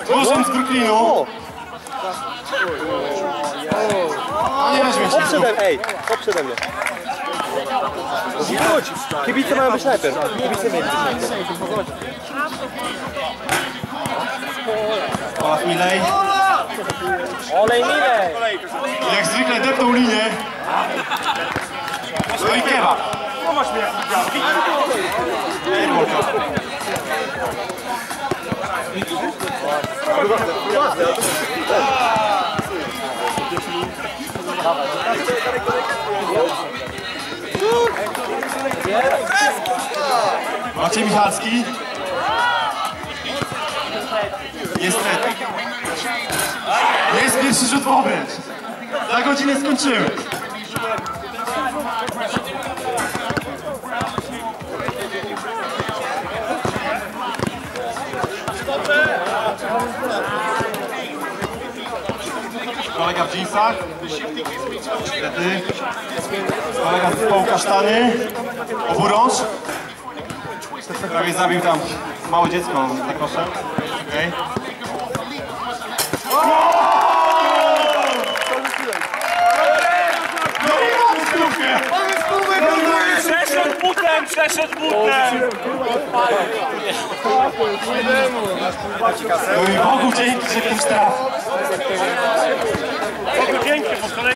Murzyn z Brooklynu. Nie na śmieci. Hop przede mnie. Chodź! Kibice mają być najpierw. Kibice mieli być najpierw. Olaf Milej. Olej Milej! Jak zwykle depnął linię. No i kebab. Maciej Michalski. Niestety. Jest pierwszy rzut w obręcz. Za godzinę skończymy. Kolega w dżinsach. Niestety. Kolega z zespołu Kasztany. Oburąż. Prawie zabił tam małe dziecko za koszem. Okay. Przeszedł butem! No i Bogu dzięki, że ktoś trafił. Bogu dzięki, bo